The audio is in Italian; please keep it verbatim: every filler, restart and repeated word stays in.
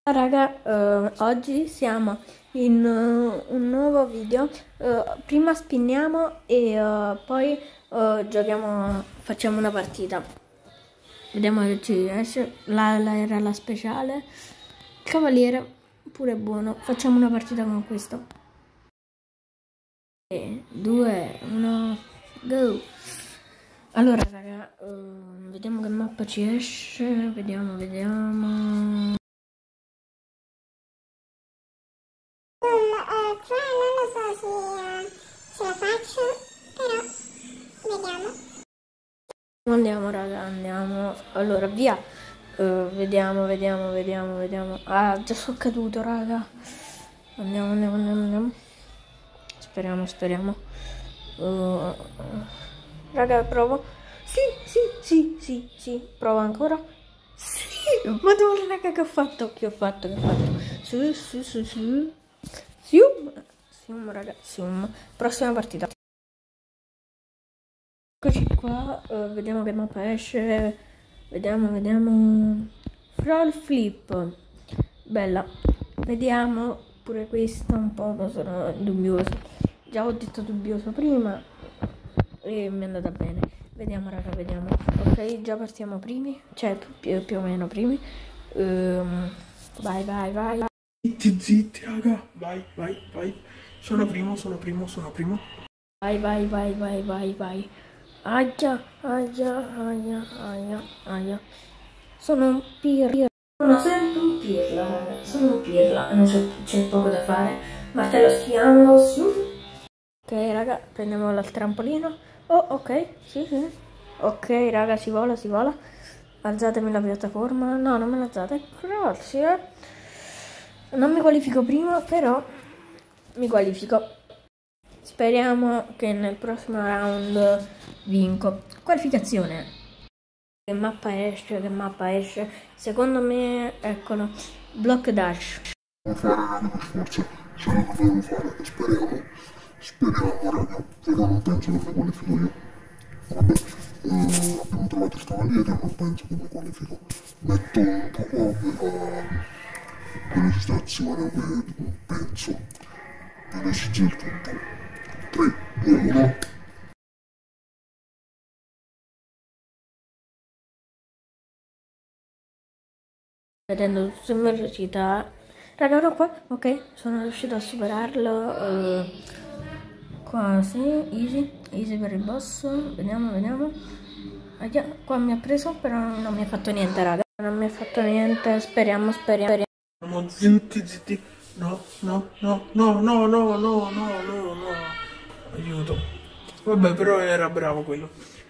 Raga, eh, oggi siamo in uh, un nuovo video. Eh, prima spinniamo e eh, poi eh, giochiamo, facciamo una partita. Vediamo che ci esce. La, la era la speciale. Cavaliere pure buono. Facciamo una partita con questo. tre, due, uno, go! Allora raga, eh, vediamo che mappa ci esce. Vediamo, vediamo. Uh, qua non lo so se, uh, se la faccio, però vediamo. Andiamo raga, andiamo. Allora via. Uh, vediamo, vediamo, vediamo, vediamo. Ah, già sono caduto raga. Andiamo, andiamo, andiamo, andiamo. Speriamo, speriamo. Uh, raga, provo. Sì, sì, sì, sì, sì. Provo ancora. Sì, madonna raga, che ho fatto? Che ho fatto? Che ho fatto? Su, su, su, su. Sium, sium raga, sium. Prossima partita. Eccoci qua, uh, vediamo che mappa esce. Vediamo, vediamo. Roll flip. Bella. Vediamo pure questa un po', sono dubbioso. Già ho detto dubbioso prima e mi è andata bene. Vediamo raga, vediamo. Ok, già partiamo primi, cioè più, più o meno primi. Um, vai, vai, vai. Zitti, zitti, raga, vai, vai, vai. Sono primo, sono primo, sono primo. Vai, vai, vai, vai, vai, vai. Aia, aia, aia, aia, aia. Sono un pirla. Sono sempre un pirla, raga. Sono un pirla. Non c'è, c'è poco da fare. Martello schiamo su. Ok, raga, prendiamo il trampolino. Oh, ok, sì, sì. Ok, raga, si vola, si vola. Alzatemi la piattaforma. No, non me l'alzate. Grazie. Non mi qualifico prima, però mi qualifico. Speriamo che nel prossimo round vinco. Qualificazione. Che mappa esce, che mappa esce. Secondo me, eccolo. Block dash. Devo fare raga per forza. Ce la dovevo fare. Speriamo. Speriamo raga. Però non penso che mi qualifico io. Vabbè. Eh, abbiamo trovato il cavaliere, non penso che mi qualifico. Metto un po' della registrazione, penso. Per esserci il tutto. tre, due, uno. Vedendo tutte le velocità. Raga, ero qua. Ok, sono riuscito a superarlo. Uh, quasi. Easy. Easy per il boss. Vediamo, vediamo. Aia, qua mi ha preso, però non mi ha fatto niente, raga. Non mi ha fatto niente. Speriamo, speriamo. Siamo zitti, zitti. No, no, no, no, no, no, no, no, no, no. Aiuto. Vabbè, però era bravo quello.